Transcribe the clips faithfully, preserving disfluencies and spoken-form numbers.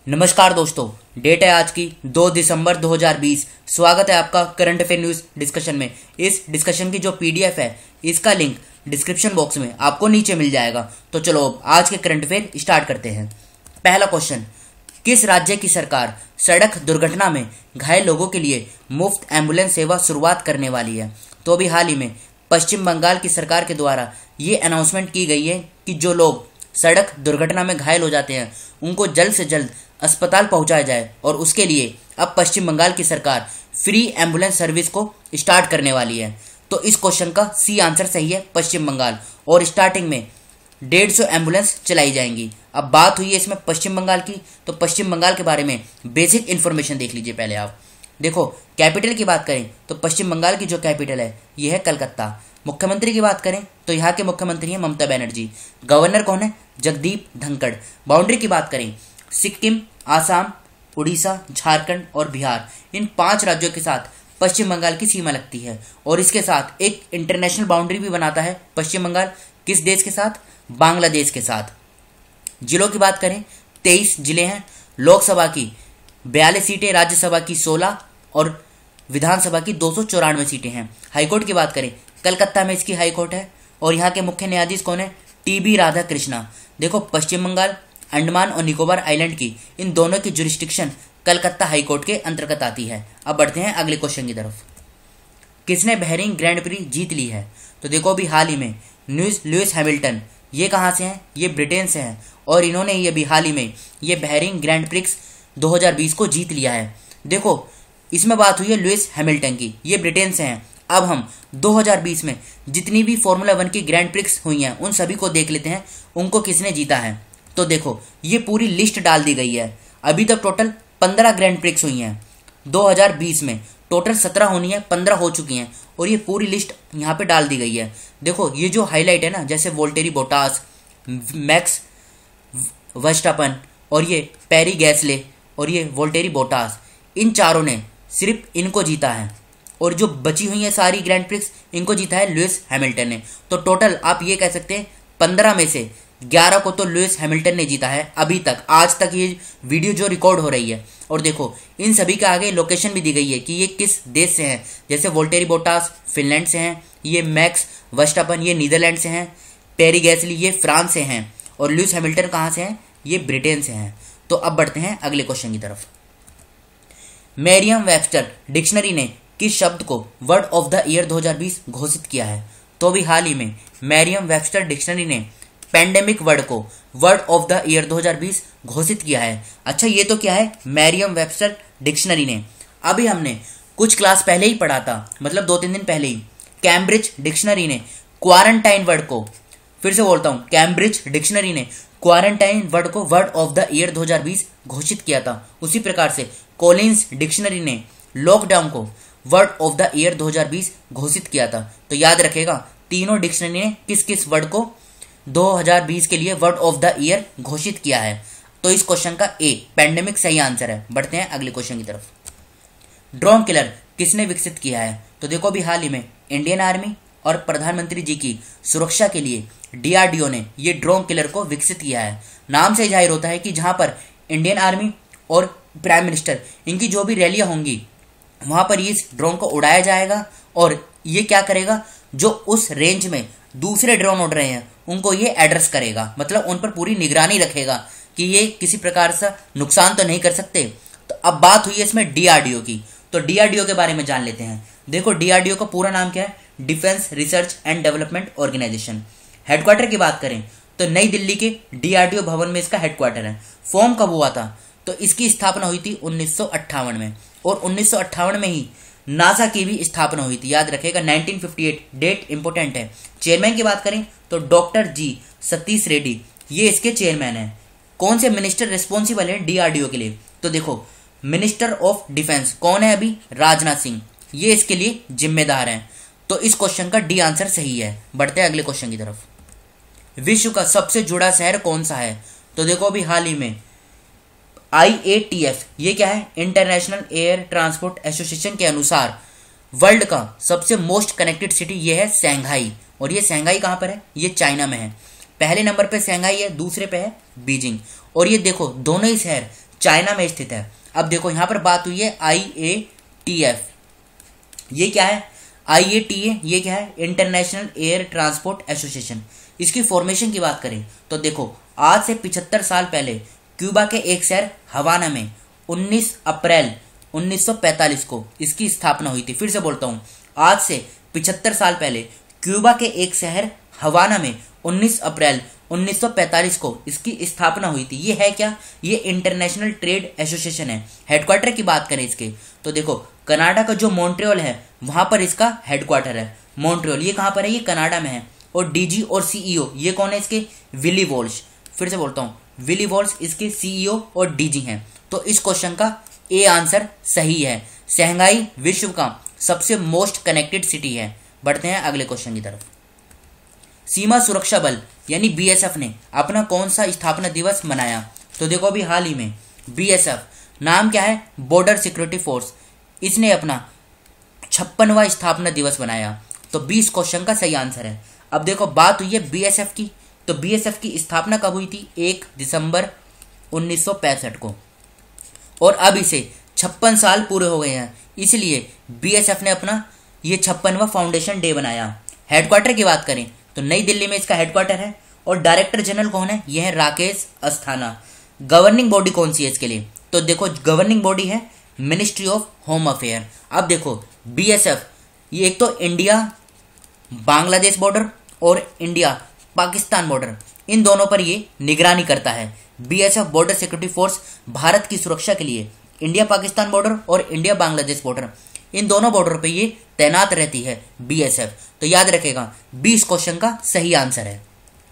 नमस्कार दोस्तों, डेट है आज की दो दिसंबर दो हज़ार बीस। स्वागत है आपका करंट अफेयर न्यूज डिस्कशन में। इस डिस्कशन की जो पीडीएफ है इसका लिंक डिस्क्रिप्शन बॉक्स में आपको नीचे मिल जाएगा। तो चलो अब आज के करंट अफेयर स्टार्ट करते हैं। पहला क्वेश्चन, किस राज्य की सरकार सड़क दुर्घटना में घायल लोगों के लिए मुफ्त एम्बुलेंस सेवा शुरुआत करने वाली है? तो अभी हाल ही में पश्चिम बंगाल की सरकार के द्वारा ये अनाउंसमेंट की गई है कि जो लोग सड़क दुर्घटना में घायल हो जाते हैं उनको जल्द से जल्द अस्पताल पहुंचाया जाए, और उसके लिए अब पश्चिम बंगाल की सरकार फ्री एम्बुलेंस सर्विस को स्टार्ट करने वाली है। तो इस क्वेश्चन का सी आंसर सही है, पश्चिम बंगाल। और स्टार्टिंग में डेढ़ सौ एम्बुलेंस चलाई जाएंगी। अब बात हुई है इसमें पश्चिम बंगाल की, तो पश्चिम बंगाल के बारे में बेसिक इन्फॉर्मेशन देख लीजिए पहले आप। देखो, कैपिटल की बात करें तो पश्चिम बंगाल की जो कैपिटल है ये है कलकत्ता। मुख्यमंत्री की बात करें तो यहाँ के मुख्यमंत्री हैं ममता बनर्जी। गवर्नर कौन है? जगदीप धनखड़। बाउंड्री की बात करें, सिक्किम, आसाम, उड़ीसा, झारखंड और बिहार, इन पांच राज्यों के साथ पश्चिम बंगाल की सीमा लगती है। और इसके साथ एक इंटरनेशनल बाउंड्री भी बनाता है पश्चिम बंगाल। किस देश के साथ? बांग्लादेश के साथ। जिलों की बात करें, तेईस जिले हैं। लोकसभा की बयालीस सीटें, राज्यसभा की सोलह और विधानसभा की दो सौ चौरानवे सीटें हैं। हाईकोर्ट की बात करें, कलकत्ता में इसकी हाईकोर्ट है। और यहाँ के मुख्य न्यायाधीश कौन है? टीबी राधाकृष्णा। देखो, पश्चिम बंगाल, अंडमान और निकोबार आइलैंड की इन दोनों की जुरिस्डिक्शन कलकत्ता हाईकोर्ट के अंतर्गत आती है। अब बढ़ते हैं अगले क्वेश्चन की तरफ। किसने बहरीन ग्रैंड प्री जीत ली है? तो देखो, अभी हाल ही में न्यूज लुइस हैमिल्टन, ये कहाँ से हैं? ये ब्रिटेन से हैं। और इन्होंने ये अभी हाल ही में ये बहरीन ग्रैंड प्रिक्स दो हज़ार बीस को जीत लिया है। देखो, इसमें बात हुई है लुइस हैमिल्टन की, ये ब्रिटेन से हैं। अब हम दो हज़ार बीस में जितनी भी फॉर्मूला वन की ग्रैंड प्रिक्स हुई हैं उन सभी को देख लेते हैं, उनको किसने जीता है। तो देखो, ये पूरी लिस्ट डाल दी गई है। अभी तक टोटल पंद्रह ग्रैंड प्रिक्स हुई हैं दो हज़ार बीस में। टोटल सत्रह होनी है, पंद्रह हो चुकी हैं। और ये पूरी लिस्ट यहाँ पे डाल दी गई है। देखो, ये जो हाईलाइट है ना, जैसे वोल्टेरी बोटास, मैक्स वर्स्टापन और ये पेरी गैसले और ये वोल्टेरी बोटास, इन चारों ने सिर्फ इनको जीता है। और जो बची हुई है सारी ग्रैंड प्रिक्स, इनको जीता है लुइस हैमिल्टन ने। तो टोटल आप ये कह सकते हैं पंद्रह में से ग्यारह को तो लुइस हैमिल्टन ने जीता है अभी तक, आज तक ये वीडियो जो रिकॉर्ड हो रही है। और देखो, इन सभी के आगे लोकेशन भी दी गई है कि ये किस देश से हैं। जैसे वोल्टेरी बोटास फिनलैंड से हैं, ये मैक्स वर्स्टापन ये नीदरलैंड से हैं, पेरी गैसली ये फ्रांस से हैं, और लुइस हैमिल्टन कहाँ से हैं? ये ब्रिटेन से हैं। तो अब बढ़ते हैं अगले क्वेश्चन की तरफ। मेरियम वेबस्टर डिक्शनरी ने किस शब्द को वर्ड ऑफ द ईयर दो हज़ार बीस घोषित किया है? तो भी हाल ही में मेरियम वेबस्टर डिक्शनरी ने पैंडेमिक वर्ड को वर्ड ऑफ द ईयर दो हज़ार बीस घोषित किया है। अच्छा, ये तो क्या है? मेरियम वेबस्टर डिक्शनरी ने। अभी हमने कुछ क्लास पहले ही पढ़ा था, मतलब दो तीन दिन पहले ही, कैम्ब्रिज डिक्शनरी ने क्वारंटाइन वर्ड को, फिर से बोलता हूं, कैम्ब्रिज डिक्शनरी ने क्वारंटाइन वर्ड को वर्ड ऑफ द ईयर दो हज़ार बीस घोषित किया था। उसी प्रकार से कॉलिंस डिक्शनरी ने लॉकडाउन को वर्ड ऑफ द ईयर दो हज़ार बीस घोषित किया था। तो याद रखेगा, तीनों डिक्शनरी ने किस किस वर्ड को दो हज़ार बीस के लिए वर्ड ऑफ द ईयर घोषित किया है। तो इस क्वेश्चन का ए पैंडेमिक सही आंसर है। बढ़ते हैं अगले क्वेश्चन की तरफ। ड्रोन किलर किसने विकसित किया है? तो देखो, अभी हाल ही में इंडियन आर्मी और प्रधानमंत्री जी की सुरक्षा के लिए डीआरडीओ ने ये ड्रोन किलर को विकसित किया है। नाम से जाहिर होता है कि जहां पर इंडियन आर्मी और प्राइम मिनिस्टर इनकी जो भी रैलियां होंगी वहां पर इस ड्रोन को उड़ाया जाएगा। और ये क्या करेगा? जो उस रेंज में दूसरे ड्रोन उड़ रहे हैं उनको ये एड्रेस करेगा, मतलब उन पर पूरी निगरानी रखेगा कि ये किसी प्रकार से नुकसान तो नहीं कर सकते। तो अब बात हुई है इसमें डीआरडीओ की, तो डीआरडीओ के बारे में जान लेते हैं। देखो, डीआरडीओ का पूरा नाम क्या है? Defence research and development organisation. Headquarter की बात करें तो नई दिल्ली के डीआरडीओ भवन में इसका हेडक्वार्टर है। फॉर्म कब हुआ था? तो इसकी स्थापना हुई थी उन्नीस सौ अट्ठावन में, और उन्नीस सौ अट्ठावन में ही नासा की भी स्थापना हुई थी। याद रखेगा, nineteen fifty eight date important है। चेयरमैन की बात करें तो डॉक्टर जी सतीश रेड्डी, ये इसके चेयरमैन है। कौन से मिनिस्टर रिस्पॉन्सिबल है डीआरडीओ के लिए? तो देखो, मिनिस्टर ऑफ डिफेंस कौन है अभी? राजनाथ सिंह, ये इसके लिए जिम्मेदार हैं। तो इस क्वेश्चन का डी आंसर सही है। बढ़ते हैं अगले क्वेश्चन की तरफ। विश्व का सबसे जुड़ा शहर कौन सा है? तो देखो, अभी हाल ही में आई ए टी एफ, ये क्या है? इंटरनेशनल एयर ट्रांसपोर्ट एसोसिएशन के अनुसार वर्ल्ड का सबसे मोस्ट कनेक्टेड सिटी ये है शंघाई। और ये शंघाई कहां पर है? ये चाइना में है। पहले नंबर पे शंघाई है, दूसरे पे है बीजिंग। और ये देखो, दोनों ही शहर चाइना में स्थित है। अब देखो यहाँ पर बात हुई है आई ए टी एफ, ये क्या है? आई ए टी ए ये क्या है? International air transport association. इसकी फॉर्मेशन की बात करें तो देखो आज से पिछहत्तर साल पहले क्यूबा के एक शहर हवाना में उन्नीस अप्रैल उन्नीस सौ पैंतालीस को इसकी स्थापना हुई थी। फिर से बोलता हूँ, आज से पिछहत्तर साल पहले क्यूबा के एक शहर हवाना में उन्नीस अप्रैल उन्नीस सौ पैंतालीस को इसकी स्थापना हुई थी। ये है क्या? ये इंटरनेशनल ट्रेड एसोसिएशन है। हेडक्वार्टर की बात करें इसके तो देखो कनाडा का जो मॉन्ट्रियल है वहां पर इसका हेडक्वार्टर है। मॉन्ट्रियल ये कहां पर है? ये कनाडा में है। और डीजी और सीईओ ये कौन है इसके? Willie Walsh. फिर से बोलता हूँ, विली वॉल्श इसके सीईओ और डीजी हैं। तो इस क्वेश्चन का ए आंसर सही है। शंघाई विश्व का सबसे मोस्ट कनेक्टेड सिटी है। बढ़ते हैं अगले क्वेश्चन की तरफ। सीमा सुरक्षा बल यानी बीएसएफ ने अपना कौन सा स्थापना दिवस मनाया? तो देखो अभी हाल ही में बीएसएफ नाम क्या है? Border security force. इसने अपना छप्पनवा स्थापना दिवस बनाया। तो बीस क्वेश्चन का सही आंसर है। अब देखो बात हुई है बीएसएफ की, तो बीएसएफ की स्थापना कब हुई थी? एक दिसंबर उन्नीस सौ पैंसठ को, और अब इसे छप्पन साल पूरे हो गए हैं, इसलिए बीएसएफ ने अपना ये छप्पनवा फाउंडेशन डे बनाया। हेडक्वार्टर की बात करें तो नई दिल्ली में इसका हेडक्वार्टर है। और डायरेक्टर जनरल कौन है? यह है राकेश अस्थाना। गवर्निंग बॉडी कौन सी है इसके लिए? तो देखो गवर्निंग बॉडी है मिनिस्ट्री ऑफ होम अफेयर। अब देखो बीएसएफ ये एक तो इंडिया बांग्लादेश बॉर्डर और इंडिया पाकिस्तान बॉर्डर, इन दोनों पर ये निगरानी करता है। BSF border security force Bharat की सुरक्षा के लिए इंडिया पाकिस्तान बॉर्डर और इंडिया बांग्लादेश बॉर्डर, इन दोनों बॉर्डर पे ये तैनात रहती है बीएसएफ। तो याद रखेगा बीस क्वेश्चन का सही आंसर है।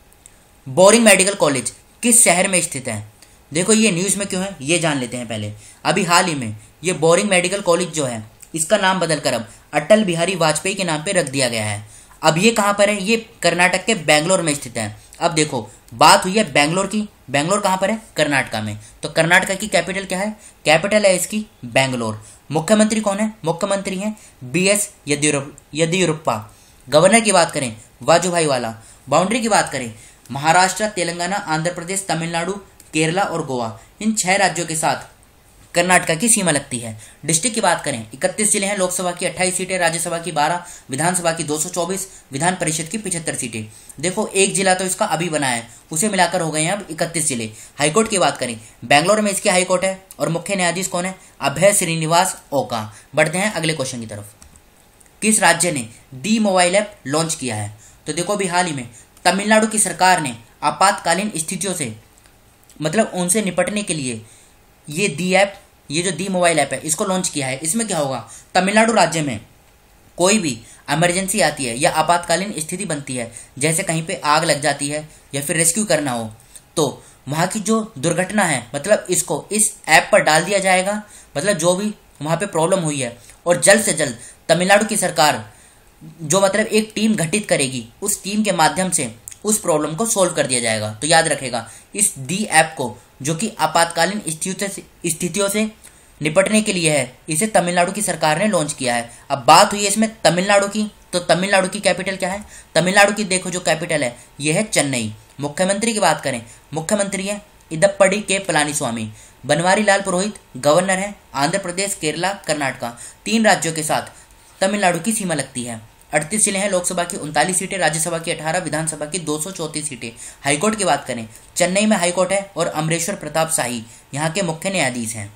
बोरिंग मेडिकल कॉलेज किस शहर में स्थित है? देखो ये न्यूज में क्यों है ये जान लेते हैं पहले। अभी हाल ही में ये बोरिंग मेडिकल कॉलेज जो है इसका नाम बदलकर अब अटल बिहारी वाजपेयी के नाम पे रख दिया गया है। अब ये कहां पर है? ये कर्नाटक के बेंगलोर में स्थित है। अब देखो बात हुई है बेंगलोर की, बेंगलोर कहां पर है? कर्नाटका में। तो कर्नाटक की कैपिटल क्या है? कैपिटल है इसकी बेंगलोर। मुख्यमंत्री कौन है? मुख्यमंत्री हैं बी एस येदियुरप्पा। गवर्नर की बात करें वाजुभाई वाला। बाउंड्री की बात करें महाराष्ट्र, तेलंगाना, आंध्र प्रदेश, तमिलनाडु, केरला और गोवा, इन छह राज्यों के साथ कर्नाटका की सीमा लगती है। डिस्ट्रिक्ट की बात करें इकतीस जिले हैं, लोकसभा की अट्ठाईस सीटें, राज्यसभा की बारह, विधानसभा की दो सौ चौबीस, विधान परिषद की पचहत्तर सीटें। देखो एक जिला तो इसका अभी बना है, उसे मिलाकर हो गए हैं अब इकतीस जिले। हाईकोर्ट की बात करें बेंगलोर में इसकी हाईकोर्ट है और मुख्य न्यायाधीश कौन है? अभय श्रीनिवास ओका। बढ़ते हैं अगले क्वेश्चन की तरफ। किस राज्य ने दी मोबाइल ऐप लॉन्च किया है? तो देखो अभी हाल ही में तमिलनाडु की सरकार ने आपातकालीन स्थितियों से मतलब उनसे निपटने के लिए ये दी ऐप, ये जो दी मोबाइल ऐप है इसको लॉन्च किया है। इसमें क्या होगा? तमिलनाडु राज्य में कोई भी इमरजेंसी आती है या आपातकालीन स्थिति बनती है, जैसे कहीं पे आग लग जाती है या फिर रेस्क्यू करना हो, तो वहाँ की जो दुर्घटना है मतलब इसको इस ऐप पर डाल दिया जाएगा। मतलब जो भी वहाँ पे प्रॉब्लम हुई है और जल्द से जल्द तमिलनाडु की सरकार जो मतलब एक टीम गठित करेगी, उस टीम के माध्यम से उस प्रॉब्लम को सोल्व कर दिया जाएगा। तो याद रखेगा इस दी ऐप को जो कि आपातकालीन स्थितियों से निपटने के लिए है, इसे तमिलनाडु की सरकार ने लॉन्च किया है। अब बात हुई है इसमें तमिलनाडु की, तो तमिलनाडु की कैपिटल क्या है? तमिलनाडु की देखो जो कैपिटल है यह है चेन्नई। मुख्यमंत्री की बात करें, मुख्यमंत्री है इदप्पड़ी के पलानीस्वामी। बनवारी लाल पुरोहित गवर्नर है। आंध्र प्रदेश, केरला, कर्नाटका, तीन राज्यों के साथ तमिलनाडु की सीमा लगती है। अड़तीस जिले हैं, लोकसभा की उनतालीस सीटें, राज्यसभा की अठारह, विधानसभा की दो सौ चौंतीस सीटें। हाईकोर्ट की बात करें चेन्नई में हाईकोर्ट है और अमरेश्वर प्रताप शाही यहाँ के मुख्य न्यायाधीश हैं।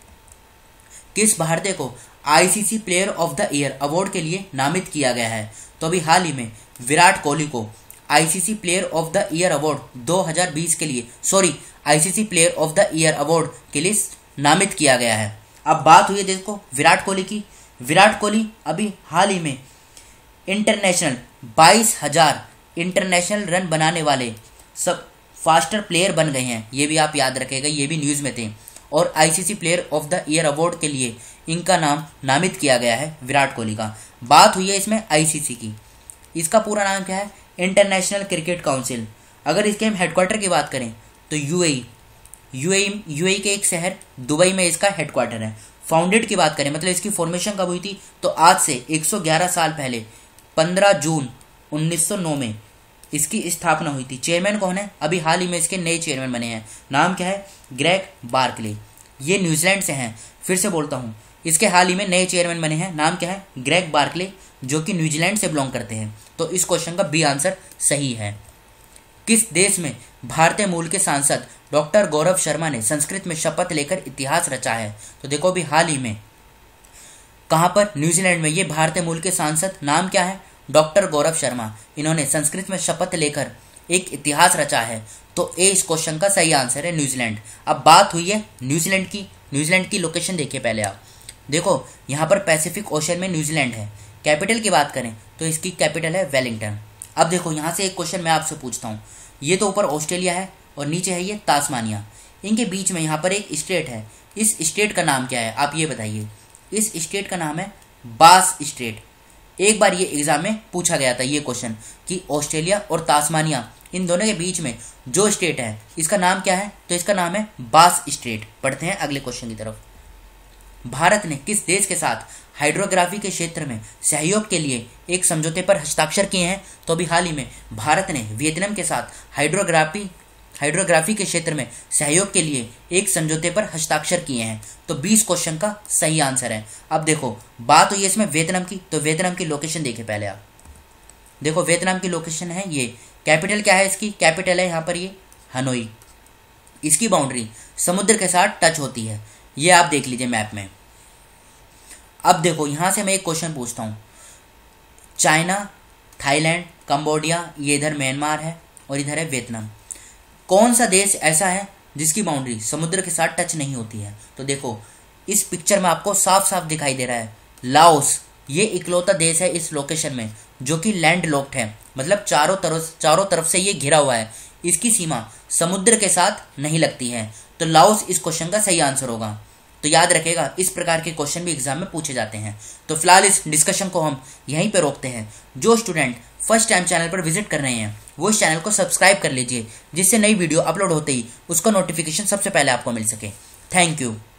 किस भारतीय को ICC player of the year award के लिए नामित किया गया है? तो अभी हाल ही में विराट कोहली को ICC player of the year award दो हज़ार बीस के लिए sorry ICC player of the year award के लिए नामित किया गया है। अब बात हुई है देखो विराट कोहली की। विराट कोहली अभी हाल ही में इंटरनेशनल बाईस हजार इंटरनेशनल रन बनाने वाले सब फास्टर प्लेयर बन गए हैं। ये भी आप याद रखेगा, ये भी न्यूज़ में थे। और ICC player of the year award के लिए इनका नाम नामित किया गया है विराट कोहली का। बात हुई है इसमें आईसीसी की। इसका पूरा नाम क्या है? International cricket council. अगर इसके हम हेडक्वार्टर की बात करें तो यूएई यूएई यूएई के एक शहर दुबई में इसका हेडक्वार्टर है। फाउंडेड की बात करें मतलब इसकी फॉर्मेशन कब हुई थी? तो आज से एक सौ ग्यारह साल पहले पंद्रह जून उन्नीस सौ नौ में इसकी स्थापना हुई थी। चेयरमैन कौन है? अभी हाल ही में इसके नए चेयरमैन बने हैं। नाम क्या है? Greg Barclay. ये न्यूजीलैंड से हैं। फिर से बोलता हूँ, इसके हाल ही में नए चेयरमैन बने हैं, नाम क्या है, ग्रेग बार्कले, जो कि न्यूजीलैंड से बिलोंग करते हैं। तो इस क्वेश्चन का बी आंसर सही है। किस देश में भारतीय मूल के सांसद डॉक्टर गौरव शर्मा ने संस्कृत में शपथ लेकर इतिहास रचा है? तो देखो अभी हाल ही में कहां पर, न्यूजीलैंड में। ये भारतीय मूल के सांसद, नाम क्या है, डॉक्टर गौरव शर्मा, इन्होंने संस्कृत में शपथ लेकर एक इतिहास रचा है। तो ए इस क्वेश्चन का सही आंसर है, न्यूजीलैंड। अब बात हुई है न्यूजीलैंड की। न्यूजीलैंड की लोकेशन देखिए पहले आप, देखो यहाँ पर पैसिफिक ओशन में न्यूजीलैंड है। कैपिटल की बात करें तो इसकी कैपिटल है वेलिंगटन। अब देखो यहाँ से एक क्वेश्चन मैं आपसे पूछता हूँ, ये तो ऊपर ऑस्ट्रेलिया है और नीचे है ये तास्मानिया, इनके बीच में यहाँ पर एक स्टेट है, इस स्टेट का नाम क्या है, आप ये बताइए। इस स्टेट का नाम है बास स्टेट। एक बार ये एग्जाम में पूछा गया था ये क्वेश्चन कि ऑस्ट्रेलिया और तास्मानिया, इन दोनों के बीच में जो स्टेट है इसका नाम क्या है, तो इसका नाम है बास स्टेट। पढ़ते हैं अगले क्वेश्चन की तरफ। भारत ने किस देश के साथ हाइड्रोग्राफी के क्षेत्र में सहयोग के लिए एक समझौते पर हस्ताक्षर किए हैं? तो अभी हाल ही में भारत ने वियतनाम के साथ हाइड्रोग्राफी हाइड्रोग्राफी के क्षेत्र में सहयोग के लिए एक समझौते पर हस्ताक्षर किए हैं। तो बीस क्वेश्चन का सही आंसर है। अब देखो बात हुई है इसमें वियतनाम की, तो वियतनाम की लोकेशन देखिए पहले आप, देखो वियतनाम की लोकेशन है ये। कैपिटल क्या है इसकी, कैपिटल है यहाँ पर ये हनोई। इसकी बाउंड्री समुद्र के साथ टच होती है, ये आप देख लीजिए मैप में। अब देखो यहां से मैं एक क्वेश्चन पूछता हूं, चाइना, थाईलैंड, कंबोडिया, ये इधर म्यांमार है और इधर है वियतनाम, कौन सा देश ऐसा है जिसकी बाउंड्री समुद्र के साथ टच नहीं होती है? तो देखो इस पिक्चर में आपको साफ साफ दिखाई दे रहा है लाओस। ये इकलौता देश है इस लोकेशन में जो कि लैंड लॉक्ड है, मतलब चारों तरफ चारों तरफ से ये घिरा हुआ है, इसकी सीमा समुद्र के साथ नहीं लगती है। तो लाओस इस क्वेश्चन का सही आंसर होगा। तो याद रखेगा इस प्रकार के क्वेश्चन भी एग्जाम में पूछे जाते हैं। तो फिलहाल इस डिस्कशन को हम यहीं पे रोकते हैं। जो स्टूडेंट फर्स्ट टाइम चैनल पर विजिट कर रहे हैं वो इस चैनल को सब्सक्राइब कर लीजिए, जिससे नई वीडियो अपलोड होते ही उसका नोटिफिकेशन सबसे पहले आपको मिल सके। Thank you.